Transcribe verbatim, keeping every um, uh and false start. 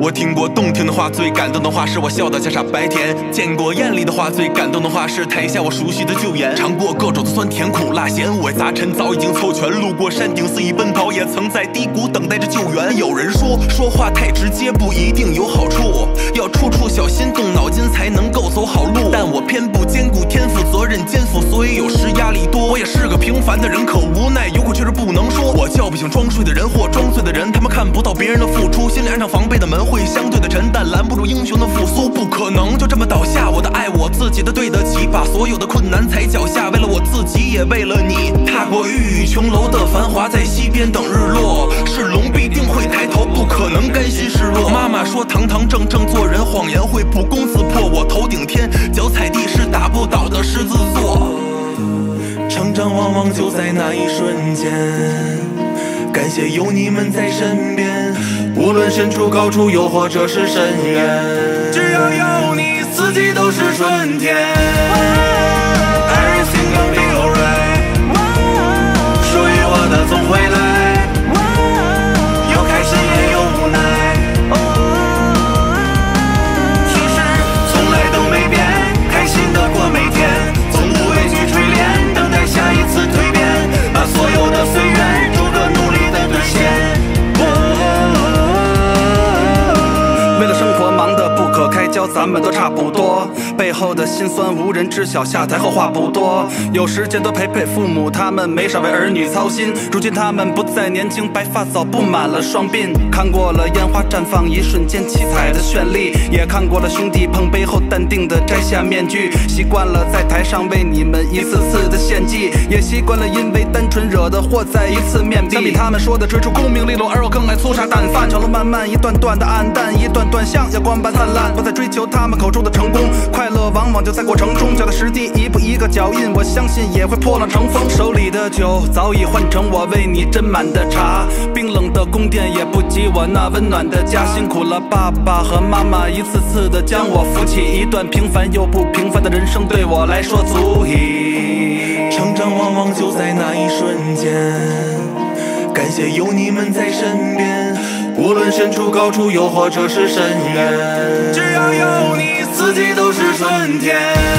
我听过动听的话，最感动的话是我笑得像傻白甜；见过艳丽的话，最感动的话是台下我熟悉的旧颜。尝过各种的酸甜苦辣咸，五味杂陈早已经凑全。路过山顶肆意奔跑，也曾在低谷等待着救援。有人说，说话太直接不一定有好处，要处处小心动脑筋才能够走好路。但我偏不兼顾天赋责任肩负，所以有时压力多。我也是个平凡的人，可无奈有苦却是不能说。我叫不醒装睡的人或装醉的人，他们看不到别人的付出，心里安上防备的门会相对的沉，但拦不住英雄的复苏。不可能就这么倒下，我的爱我自己的对得起，把所有的困难踩脚下，为了我自己也为了你。踏过郁郁琼楼的繁华，在西边等日落，是龙必定会抬头，不可能甘心示弱。妈妈说堂堂正正做人，谎言会不攻自破。我头顶天，脚踩地是打不倒的狮子座。成长往往就在那一瞬间，感谢有你们在身边，无论身处高处又或者是深渊，只要有你，四季都是春天。Everything will be alright， 属于我的总会来，有开心也有无奈，其实从来都没变，开心的过每天，从不畏惧锤炼，等待下一次蜕变，把所有的岁月逐个努力的兑现。 为了生活忙得不可开交，咱们都差不多，背后的辛酸无人知晓，下台后话不多。有时间多陪陪父母，他们没少为儿女操心，如今他们不再年轻，白发早布满了双鬓。看过了烟花绽放一瞬间七彩的绚丽，也看过了兄弟碰杯后淡定的摘下面具，习惯了在台上为你们一次次的献祭，也习惯了因为单纯惹的祸再一次面壁。相比他们说的追逐功名利禄，而我更爱粗茶淡饭，长路漫漫，一段段的暗淡，一段段像阳光般灿烂。我在追求他们口中的成功，快乐往往就在过程中，脚踏实地，一步一个脚印，我相信也会破浪乘风。手里的酒早已换成我为你斟满的茶，冰冷的宫殿也不及我那温暖的家。辛苦了爸爸和妈妈，一次次的将我扶起，一段平凡又不平凡的人生对我来说足矣。 成长往往就在那一瞬间，感谢有你们在身边，无论身处高处又或者是深渊，只要有你，四季都是春天。